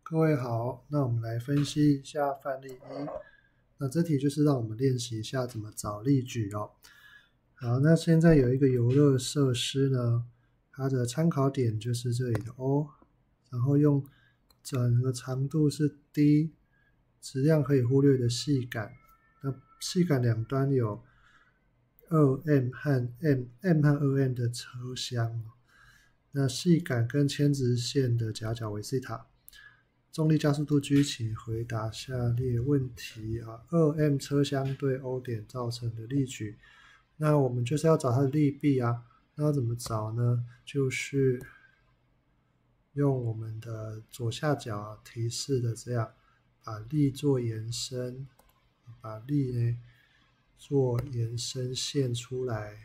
各位好，那我们来分析一下范例一。那这题就是让我们练习一下怎么找例举哦。好，那现在有一个游乐设施呢，它的参考点就是这里的 O， 然后用整个长度是 D， 质量可以忽略的细杆。那细杆两端有 2M 和 M 和 2M 的车厢。那细杆跟牵直线的夹角为西塔。重力加速度 G， 请回答下列问题啊。2M 车厢对 O 点造成的力矩，那我们就是要找它的力臂啊。那要怎么找呢？就是用我们的左下角提示的这样，把力做延伸，把力呢做延伸线出来。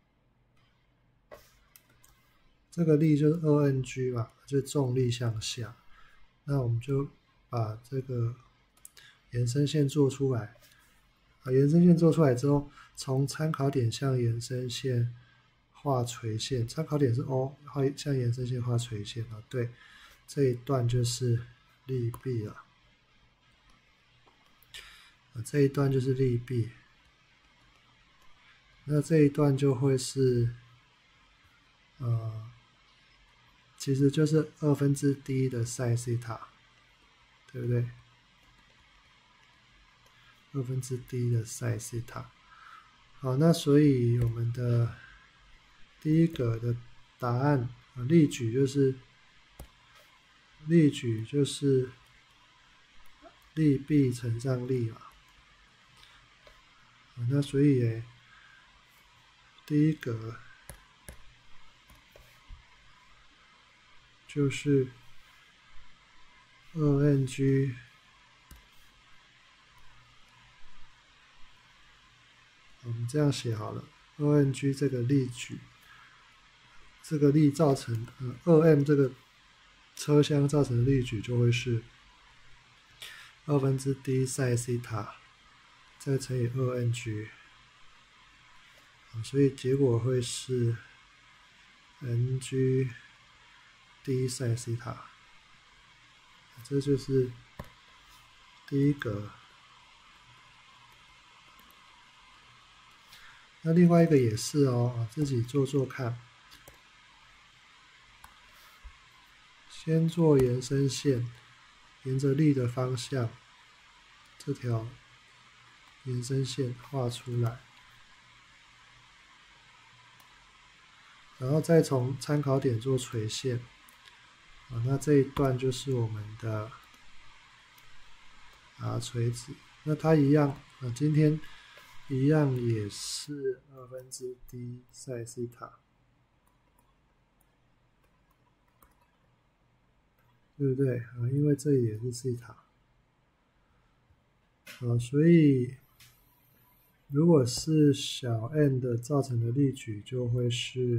这个力就是 2mg 嘛，就重力向下。那我们就把这个延伸线做出来，延伸线做出来之后，从参考点向延伸线画垂线，参考点是 O， 向延伸线画垂线啊。对，这一段就是力臂了，这一段就是力臂，那这一段就会是其实就是1/2 的 sin 西塔，对不对？1/2 的 sin 西塔。好，那所以我们的第一个的答案例举就是力臂乘上力嘛。那所以第一个就是2mg 我们这样写好了 ，2mg 这个力矩，这个力造成2m 这个车厢造成的力矩就会是2/d sin 西塔再乘以 2mg， 所以结果会是 mg d sin 西塔，这就是第一个。那另外一个也是哦，自己做做看。先做延伸线，沿着力的方向，这条延伸线画出来，然后再从参考点做垂线。那这一段就是我们的垂直。那它一样今天一样也是2/d sin 西塔，对不对因为这里也是西塔所以如果是小 n 的造成的力矩就会是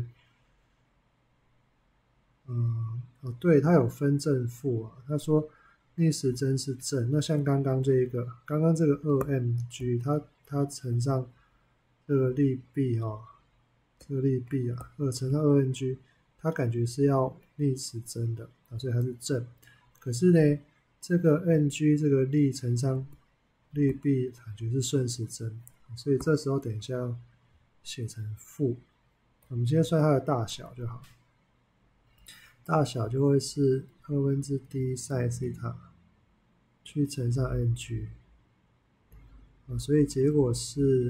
对，它有分正负他说逆时针是正，那像刚刚这个 2mg 它乘上这个力臂这个力臂乘上 2mg 它感觉是要逆时针的所以它是正。可是呢这个 mg 这个力乘上力臂感觉是顺时针，所以这时候等一下要写成负。我们先算它的大小就好，大小就会是2/d sin 西塔去乘上 mg所以结果是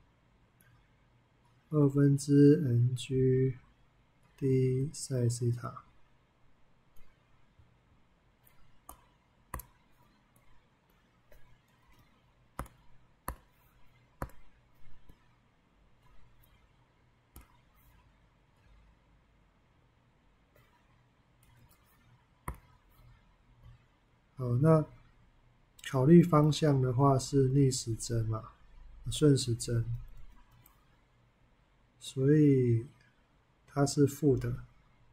2/mg d sin 西塔。好，那考虑方向的话是逆时针嘛，顺时针，所以它是负的。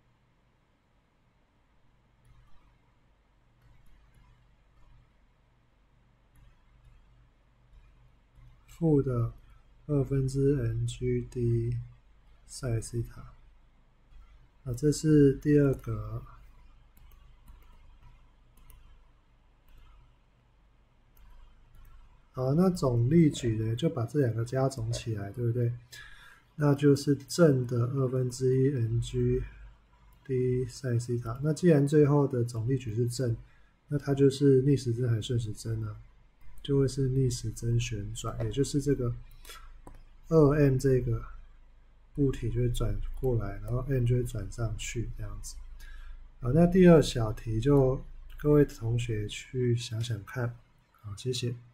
负的2/mg d sin 西塔。这是第二个好，那总例举呢，就把这两个加总起来，对不对？那就是正的1/2 ng d sin 西塔。那既然最后的总例举是正，那它就是逆时针还是顺时针呢？就会是逆时针旋转，也就是这个2m 这个物体就会转过来，然后 m 就会转上去这样子。好，那第二小题就各位同学去想想看。好，谢谢。